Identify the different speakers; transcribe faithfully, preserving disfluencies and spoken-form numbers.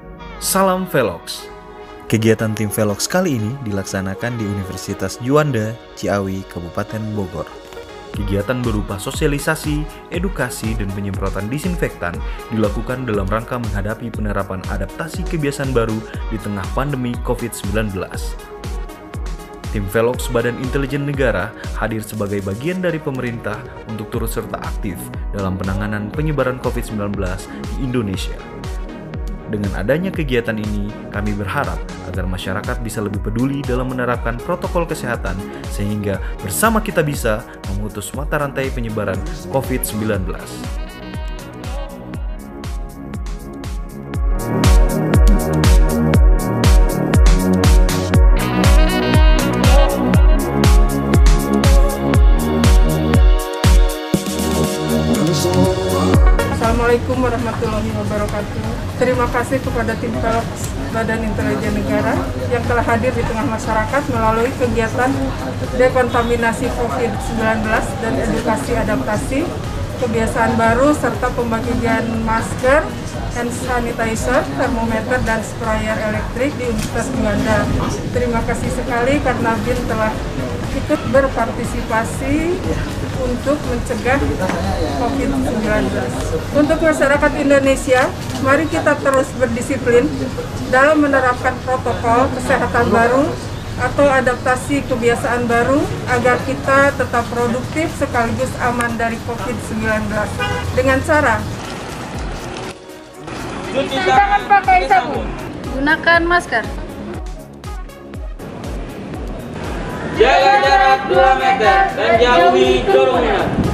Speaker 1: Salam Velox. Kegiatan tim Velox kali ini dilaksanakan di Universitas Juanda, Ciawi, Kabupaten Bogor. Kegiatan berupa sosialisasi, edukasi, dan penyemprotan disinfektan dilakukan dalam rangka menghadapi penerapan adaptasi kebiasaan baru di tengah pandemi covid sembilan belas. Tim Velox Badan Intelijen Negara hadir sebagai bagian dari pemerintah untuk turut serta aktif dalam penanganan penyebaran covid sembilan belas di Indonesia. Dengan adanya kegiatan ini, kami berharap agar masyarakat bisa lebih peduli dalam menerapkan protokol kesehatan sehingga bersama kita bisa memutus mata rantai penyebaran covid sembilan belas.
Speaker 2: Assalamualaikum warahmatullahi wabarakatuh. Terima kasih kepada tim Velox Badan Intelijen Negara yang telah hadir di tengah masyarakat melalui kegiatan dekontaminasi covid sembilan belas dan edukasi adaptasi, kebiasaan baru, serta pembagian masker, hand sanitizer, termometer, dan sprayer elektrik di Universitas Juanda. Terima kasih sekali karena B I N telah ikut berpartisipasi untuk mencegah covid sembilan belas. Untuk masyarakat Indonesia, mari kita terus berdisiplin dalam menerapkan protokol kesehatan baru atau adaptasi kebiasaan baru agar kita tetap produktif sekaligus aman dari covid sembilan belas. Dengan cara cuci tangan pakai sabun,
Speaker 3: gunakan masker,
Speaker 4: jaga jarak dua meter dan jauhi kerumunan.